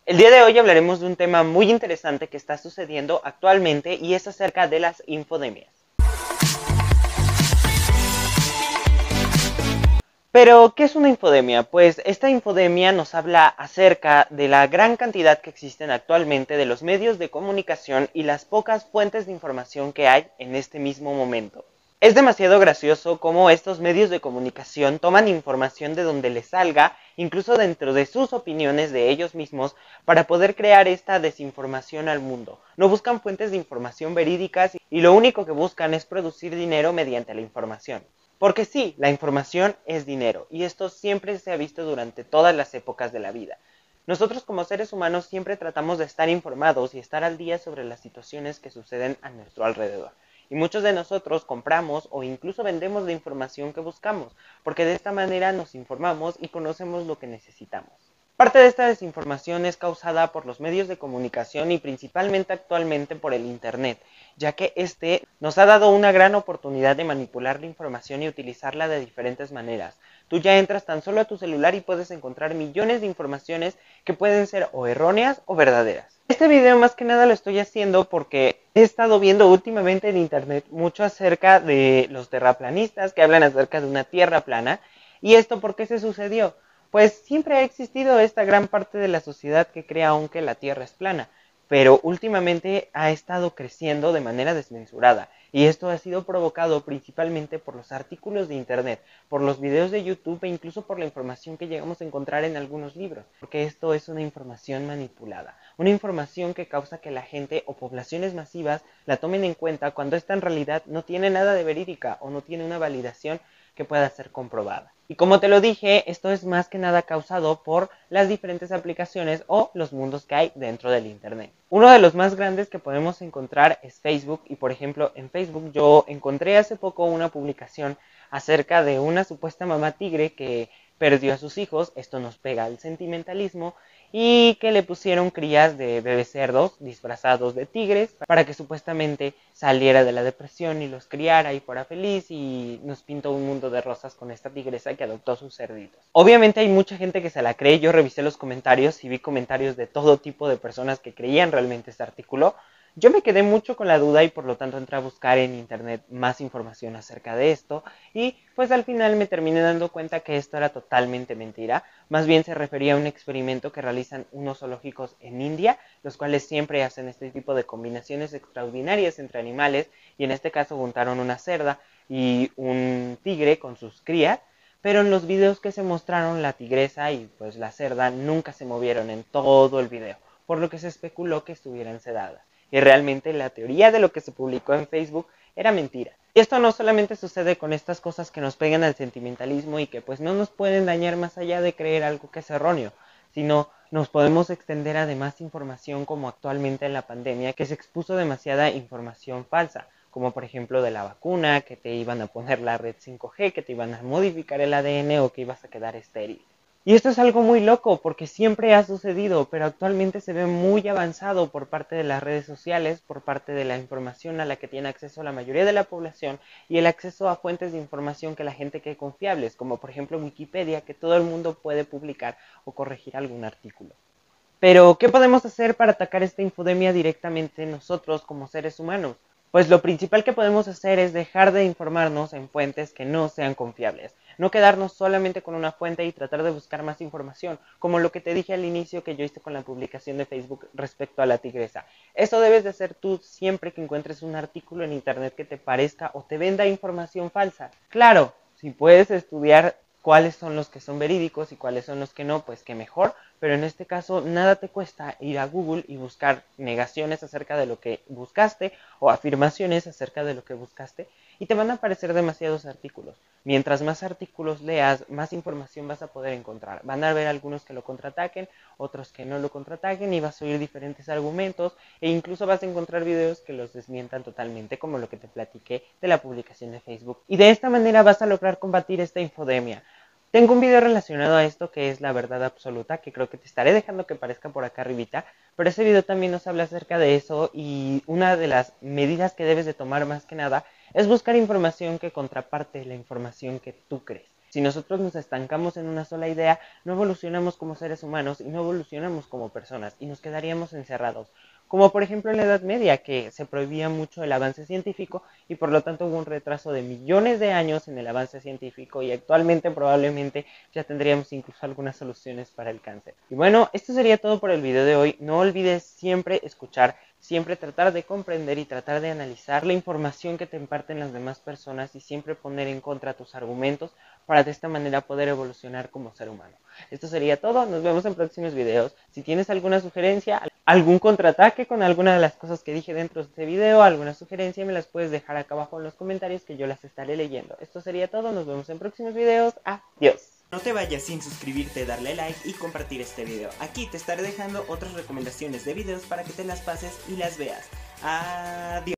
El día de hoy hablaremos de un tema muy interesante que está sucediendo actualmente y es acerca de las infodemias. Pero, ¿qué es una infodemia? Pues esta infodemia nos habla acerca de la gran cantidad que existen actualmente de los medios de comunicación y las pocas fuentes de información que hay en este mismo momento. Es demasiado gracioso cómo estos medios de comunicación toman información de donde les salga, incluso dentro de sus opiniones de ellos mismos, para poder crear esta desinformación al mundo. No buscan fuentes de información verídicas y lo único que buscan es producir dinero mediante la información. Porque sí, la información es dinero, y esto siempre se ha visto durante todas las épocas de la vida. Nosotros como seres humanos siempre tratamos de estar informados y estar al día sobre las situaciones que suceden a nuestro alrededor. Y muchos de nosotros compramos o incluso vendemos la información que buscamos, porque de esta manera nos informamos y conocemos lo que necesitamos. Parte de esta desinformación es causada por los medios de comunicación y principalmente actualmente por el Internet, ya que este nos ha dado una gran oportunidad de manipular la información y utilizarla de diferentes maneras. Tú ya entras tan solo a tu celular y puedes encontrar millones de informaciones que pueden ser o erróneas o verdaderas. Este video más que nada lo estoy haciendo porque he estado viendo últimamente en Internet mucho acerca de los terraplanistas que hablan acerca de una tierra plana. ¿Y esto por qué se sucedió? Pues siempre ha existido esta gran parte de la sociedad que cree aún que la Tierra es plana, pero últimamente ha estado creciendo de manera desmesurada, y esto ha sido provocado principalmente por los artículos de Internet, por los videos de YouTube e incluso por la información que llegamos a encontrar en algunos libros, porque esto es una información manipulada, una información que causa que la gente o poblaciones masivas la tomen en cuenta cuando esta en realidad no tiene nada de verídica o no tiene una validación que pueda ser comprobada. Y como te lo dije, esto es más que nada causado por las diferentes aplicaciones o los mundos que hay dentro del Internet. Uno de los más grandes que podemos encontrar es Facebook, y por ejemplo en Facebook yo encontré hace poco una publicación acerca de una supuesta mamá tigre que perdió a sus hijos. Esto nos pega al sentimentalismo, y que le pusieron crías de bebés cerdos disfrazados de tigres para que supuestamente saliera de la depresión y los criara y fuera feliz, y nos pintó un mundo de rosas con esta tigresa que adoptó sus cerditos. Obviamente hay mucha gente que se la cree. Yo revisé los comentarios y vi comentarios de todo tipo de personas que creían realmente este artículo. Yo me quedé mucho con la duda y por lo tanto entré a buscar en internet más información acerca de esto, y pues al final me terminé dando cuenta que esto era totalmente mentira. Más bien se refería a un experimento que realizan unos zoológicos en India, los cuales siempre hacen este tipo de combinaciones extraordinarias entre animales, y en este caso juntaron una cerda y un tigre con sus crías, pero en los videos que se mostraron la tigresa y pues la cerda nunca se movieron en todo el video, por lo que se especuló que estuvieran sedadas. Y realmente la teoría de lo que se publicó en Facebook era mentira. Y esto no solamente sucede con estas cosas que nos pegan al sentimentalismo y que pues no nos pueden dañar más allá de creer algo que es erróneo, sino nos podemos extender a demás información, como actualmente en la pandemia, que se expuso demasiada información falsa, como por ejemplo de la vacuna, que te iban a poner la red 5G, que te iban a modificar el ADN o que ibas a quedar estéril. Y esto es algo muy loco porque siempre ha sucedido, pero actualmente se ve muy avanzado por parte de las redes sociales, por parte de la información a la que tiene acceso la mayoría de la población, y el acceso a fuentes de información que la gente cree confiables, como por ejemplo Wikipedia, que todo el mundo puede publicar o corregir algún artículo. Pero, ¿qué podemos hacer para atacar esta infodemia directamente nosotros como seres humanos? Pues lo principal que podemos hacer es dejar de informarnos en fuentes que no sean confiables. No quedarnos solamente con una fuente y tratar de buscar más información, como lo que te dije al inicio que yo hice con la publicación de Facebook respecto a la tigresa. Eso debes de hacer tú siempre que encuentres un artículo en internet que te parezca o te venda información falsa. Claro, si puedes estudiar cuáles son los que son verídicos y cuáles son los que no, pues que mejor, pero en este caso nada te cuesta ir a Google y buscar negaciones acerca de lo que buscaste o afirmaciones acerca de lo que buscaste, y te van a aparecer demasiados artículos. Mientras más artículos leas, más información vas a poder encontrar. Van a haber algunos que lo contraataquen, otros que no lo contraataquen, y vas a oír diferentes argumentos, e incluso vas a encontrar videos que los desmientan totalmente, como lo que te platiqué de la publicación de Facebook. Y de esta manera vas a lograr combatir esta infodemia. Tengo un video relacionado a esto que es la verdad absoluta, que creo que te estaré dejando que aparezca por acá arribita, pero ese video también nos habla acerca de eso, y una de las medidas que debes de tomar más que nada es buscar información que contraparte la información que tú crees. Si nosotros nos estancamos en una sola idea, no evolucionamos como seres humanos y no evolucionamos como personas y nos quedaríamos encerrados. Como por ejemplo en la Edad Media, que se prohibía mucho el avance científico y por lo tanto hubo un retraso de millones de años en el avance científico y actualmente probablemente ya tendríamos incluso algunas soluciones para el cáncer. Y bueno, esto sería todo por el video de hoy. No olvides siempre escuchar, siempre tratar de comprender y tratar de analizar la información que te imparten las demás personas y siempre poner en contra tus argumentos para de esta manera poder evolucionar como ser humano. Esto sería todo, nos vemos en próximos videos. Si tienes alguna sugerencia, algún contraataque con alguna de las cosas que dije dentro de este video, alguna sugerencia, me las puedes dejar acá abajo en los comentarios que yo las estaré leyendo. Esto sería todo, nos vemos en próximos videos. Adiós. No te vayas sin suscribirte, darle like y compartir este video. Aquí te estaré dejando otras recomendaciones de videos para que te las pases y las veas. Adiós.